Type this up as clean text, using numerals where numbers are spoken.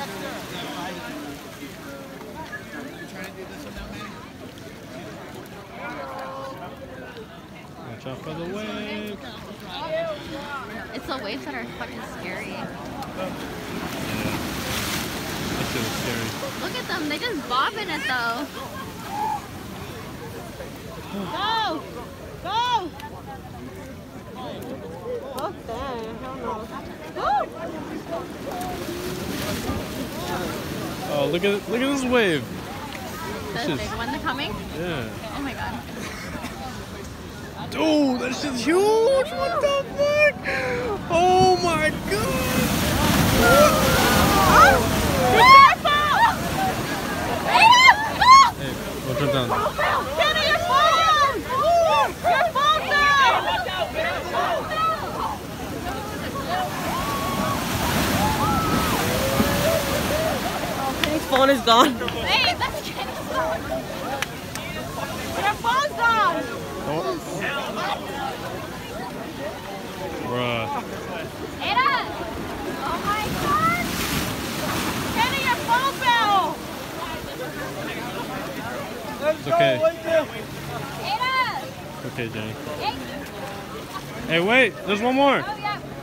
Watch out for the wave. It's the waves that are fucking scary. Yeah. That shit was scary. Look at them, they just bobbing it though. Go! Go! Okay, hell no. Oh, look at this wave. That's the big one coming? Yeah. Oh my god. Dude, that shit's huge! What the fuck? Oh my god! Hey, we'll jump down. Kenny, your phone! Your phone's down! Oh, Kenny's phone is gone. Hey, that's Kenny's phone! Your phone's gone! Oh. Bruh. Ada! Oh my god! Kenny, your phone fell! It's okay. Ada! Okay, Jenny. Hey! Hey, wait! There's one more! Oh, yeah.